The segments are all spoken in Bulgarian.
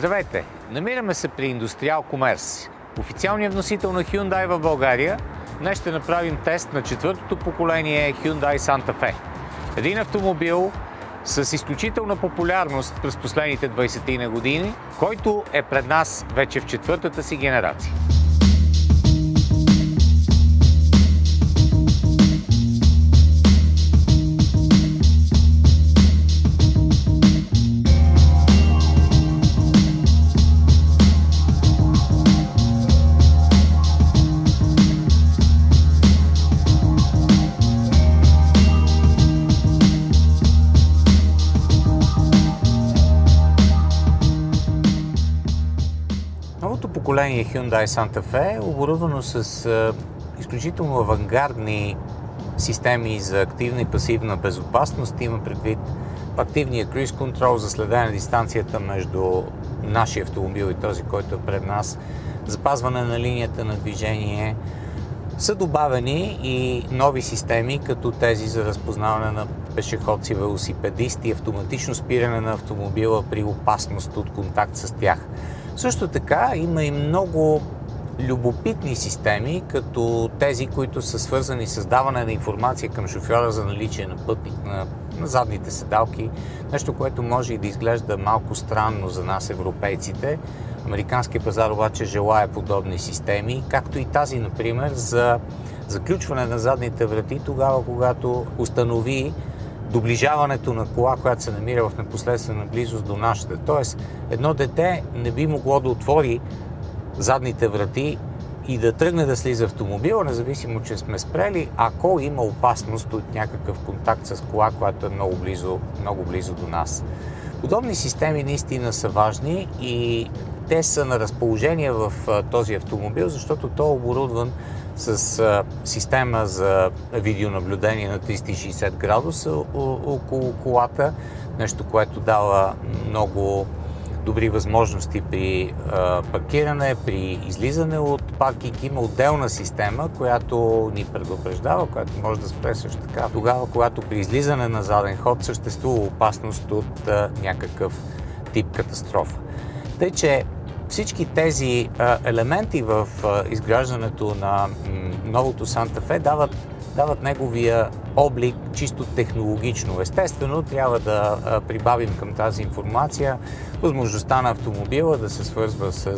Здравейте! Намираме се при Industrial Commerce, официалният вносител на Hyundai в България. Днес ще направим тест на четвъртото поколение Hyundai Santa Fe. Един автомобил с изключителна популярност през последните 20 години, който е пред нас вече в четвъртата си генерация. Новото поколение Hyundai Santa Fe е оборудвано с изключително авангардни системи за активна и пасивна безопасност. Има предвид активния Cruise Control за следене на дистанцията между нашия автомобил и този, който е пред нас, запазване на линията на движение. Са добавени и нови системи, като тези за разпознаване на пешеходци, велосипедисти, автоматично спиране на автомобила при опасност от контакт с тях. Също така има и много любопитни системи, като тези, които са свързани с даване на информация към шофьора за наличие на пътник на задните седалки. Нещо, което може и да изглежда малко странно за нас, европейците. Американският пазар обаче желае подобни системи, както и тази, например, за заключване на задните врати тогава, когато установи доближаването на кола, която се намира в непосредствена близост до нашата. Тоест, едно дете не би могло да отвори задните врати и да тръгне да слиза автомобила, независимо, че сме спрели, ако има опасност от някакъв контакт с кола, която е много близо до нас. Подобни системи наистина са важни и те са на разположение в този автомобил, защото той е оборудван с система за видеонаблюдение на 360 градуса около колата, нещо, което дава много добри възможности при паркиране, при излизане от паркинг. Има отделна система, която ни предупреждава, която може да спре също така тогава, когато при излизане на заден ход съществува опасност от някакъв тип катастрофа. Тъй, че всички тези елементи в изграждането на новото Santa Fe дават неговия облик чисто технологично. Естествено, трябва да прибавим към тази информация възможността на автомобила да се свързва с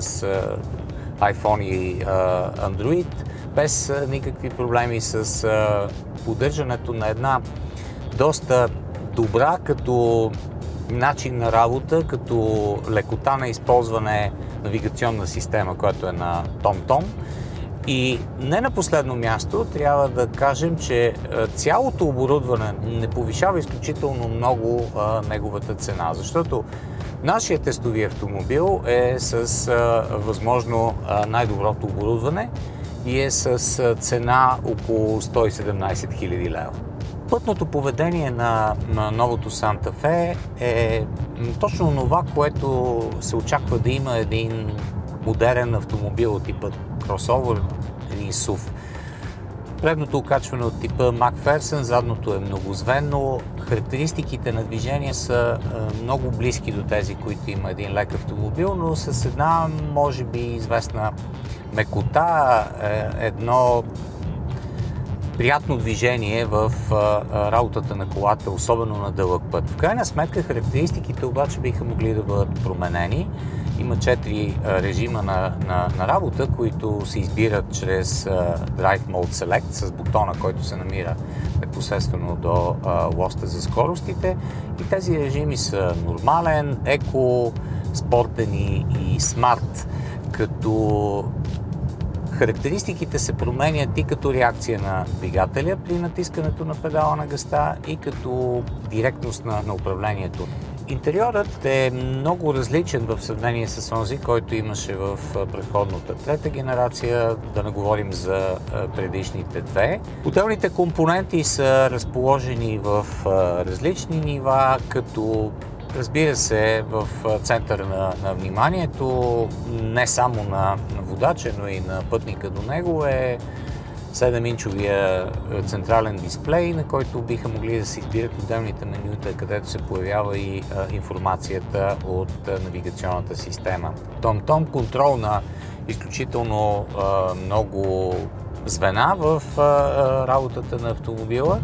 iPhone и Android, без никакви проблеми, с поддържането на една доста добра като начин на работа, като лекота на използване навигационна система, която е на TomTom. И не на последно място трябва да кажем, че цялото оборудване не повишава изключително много неговата цена, защото нашият тестови автомобил е с възможно най-доброто оборудване и е с цена около 117 000 лева. Пътното поведение на новото Santa Fe е точно това, което се очаква да има един модерен автомобил от типа кросовър или SUV. Предното окачване от типа McPherson, задното е многозвенно. Характеристиките на движение са много близки до тези, които има един лек автомобил, но с една, може би, известна мекота, едно приятно движение в работата на колата, особено на дълъг път. В крайна сметка характеристиките обаче биха могли да бъдат променени. Има 4 режима на работа, които се избират чрез Drive Mode Select с бутона, който се намира непосредствено до лоста за скоростите. И тези режими са нормален, еко, спортен и смарт, като характеристиките се променят и като реакция на двигателя при натискането на педала на газта и като директност на управлението. Интериорът е много различен в сравнение с онзи, който имаше в предходната трета генерация, да не говорим за предишните две. Отделните компоненти са разположени в различни нива, като разбира се, в центъра на вниманието, не само на водача, но и на пътника до него, е 7-инчовия централен дисплей, на който биха могли да се избират отделните менюта, където се появява и информацията от навигационната система. TomTom контрол на изключително много звена в работата на автомобила,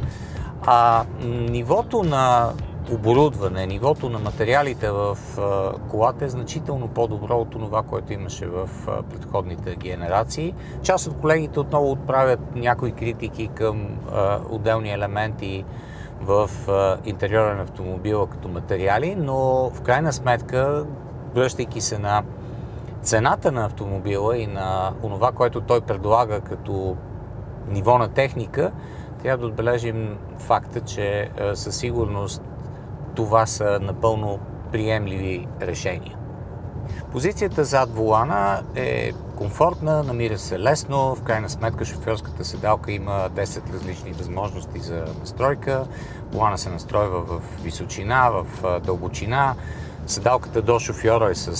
а нивото на оборудване, нивото на материалите в колата е значително по-добро от това, което имаше в предходните генерации. Част от колегите отново отправят някои критики към отделни елементи в интериора на автомобила като материали, но в крайна сметка, връщайки се на цената на автомобила и на това, което той предлага като ниво на техника, трябва да отбележим факта, че със сигурност това са напълно приемливи решения. Позицията зад волана е комфортна, намира се лесно, в крайна сметка шофьорската седалка има 10 различни възможности за настройка, волана се настройва в височина, в дълбочина, седалката до шофьора е с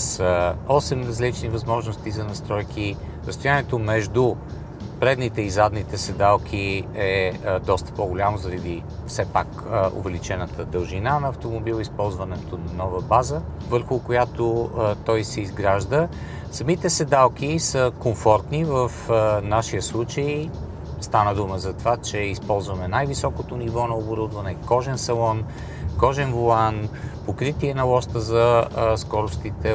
8 различни възможности за настройки, разстоянието между предните и задните седалки е доста по-голямо заради все пак увеличената дължина на автомобил, използването на нова база, върху която той се изгражда. Самите седалки са комфортни в нашия случай. Стана дума за това, че използваме най-високото ниво на оборудване, кожен салон, кожен волан, покритие на лоста за скоростите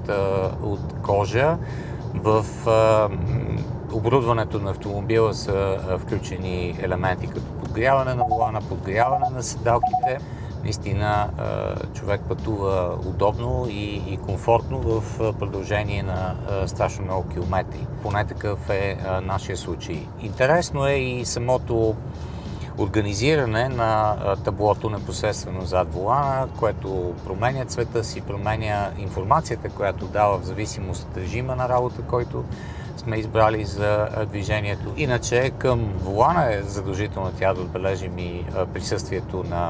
от кожа. В оборудването на автомобила са включени елементи като подгряване на волана, подгряване на седалките. Наистина човек пътува удобно и комфортно в продължение на страшно много километри. Поне такъв е нашия случай. Интересно е и самото организиране на таблото непосредствено зад волана, което променя цвета си, променя информацията, която дава в зависимост от режима на работа, който сме избрали за движението. Иначе към волана е задължително тя да отбележим и присъствието на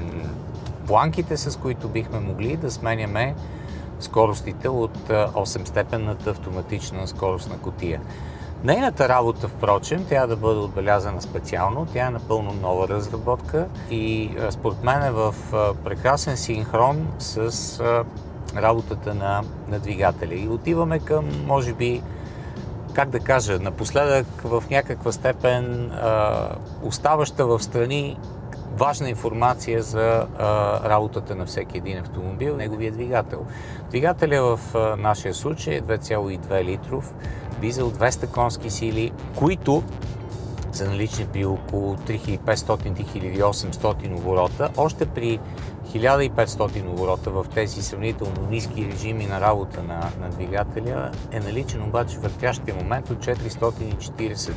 планките, с които бихме могли да сменяме скоростите от 8-степенната автоматична скоростна кутия. Нейната работа, впрочем, трябва да бъде отбелязана специално. Тя е напълно нова разработка и според мен е в прекрасен синхрон с работата на двигателя. И отиваме към, може би, как да кажа, напоследък в някаква степен оставаща в страни важна информация за работата на всеки един автомобил, неговия двигател. Двигателя в нашия случай е 2,2 литров дизел, 200 конски сили, които са налични при около 3500-3800 оборота. Още при 1500 оборота в тези сравнително ниски режими на работа на двигателя е наличен обаче въртящия момент от 440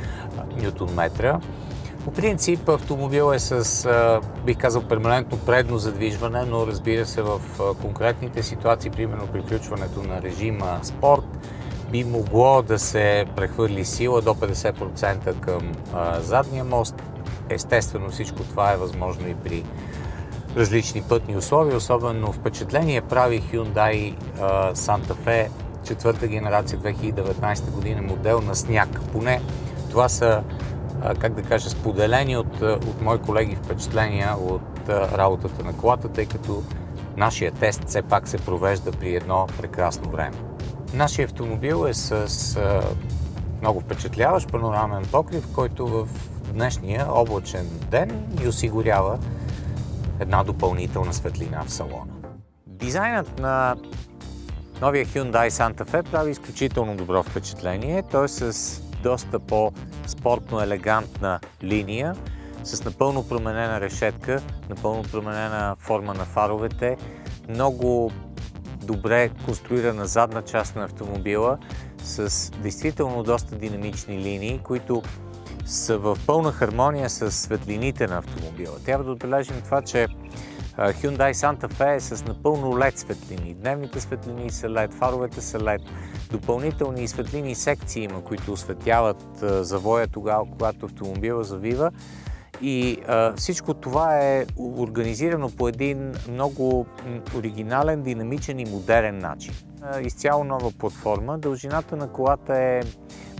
Нм. По принцип автомобил е с, бих казал, перманентно предно задвижване, но разбира се в конкретните ситуации, примерно при включването на режима спорт, би могло да се прехвърли сила до 50% към задния мост. Естествено всичко това е възможно и при различни пътни условия. Особено впечатление прави Hyundai Santa Fe, четвърта генерация 2019 година модел на сняг. Поне това са, как да кажа, споделени от мои колеги впечатления от работата на колата, тъй като нашия тест все пак се провежда при едно прекрасно време. Нашия автомобил е с много впечатляващ панорамен покрив, който в днешния облачен ден ни осигурява една допълнителна светлина в салона. Дизайнът на новия Hyundai Santa Fe прави изключително добро впечатление. Той е с доста по-спортно елегантна линия, с напълно променена решетка, напълно променена форма на фаровете, много добре конструирана задна част на автомобила с действително доста динамични линии, които са в пълна хармония с светлините на автомобила. Трябва да отбележим това, че Hyundai Santa Fe е с напълно LED светлини. Дневните светлини са LED, фаровете са LED, допълнителни светлини секции има, които осветяват завоя тогава, когато автомобила завива. И всичко това е организирано по един много оригинален, динамичен и модерен начин. Изцяло нова платформа. Дължината на колата е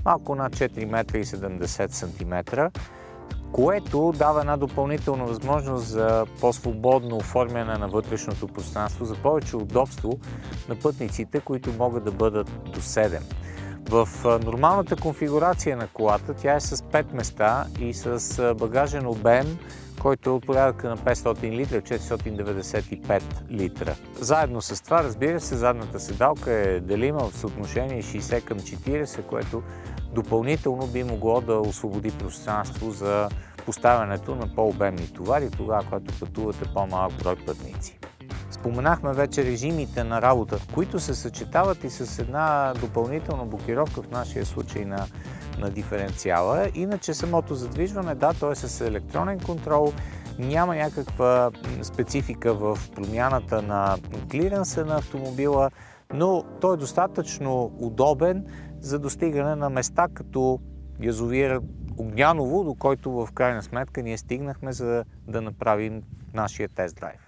малко над 4 метра и 70 см, което дава една допълнителна възможност за по-свободно оформяне на вътрешното пространство, за повече удобство на пътниците, които могат да бъдат до 7. В нормалната конфигурация на колата тя е с 5 места и с багажен обем, който е от порядъка на 500 литра, 495 литра. Заедно с това, разбира се, задната седалка е делима в съотношение 60:40, което допълнително би могло да освободи пространство за поставянето на по-обемни товари, тогава, когато пътувате по-малък брой пътници. Споменахме вече режимите на работа, които се съчетават и с една допълнителна блокировка, в нашия случай на диференциала. Иначе самото задвижване, да, то е с електронен контрол, няма някаква специфика в промяната на клиренса на автомобила, но той е достатъчно удобен за достигане на места като язовир Огняново, до който в крайна сметка ние стигнахме, за да направим нашия тест-драйв.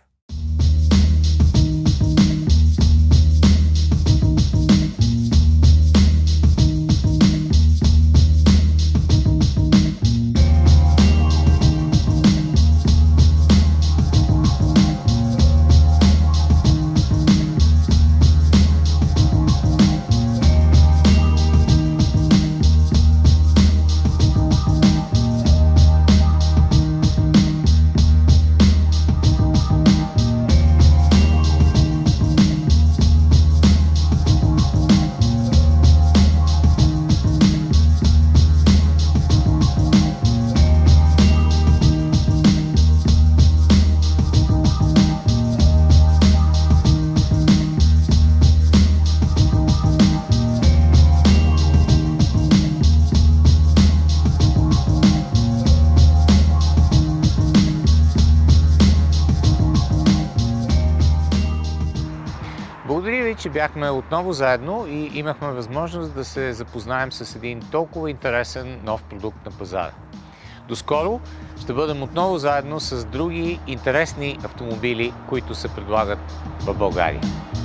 Благодаря ви, че бяхме отново заедно и имахме възможност да се запознаем с един толкова интересен нов продукт на пазара. Доскоро ще бъдем отново заедно с други интересни автомобили, които се предлагат в България.